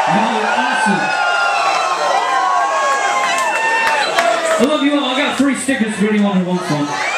Awesome. I love you all. I got 3 stickers for anyone who wants one.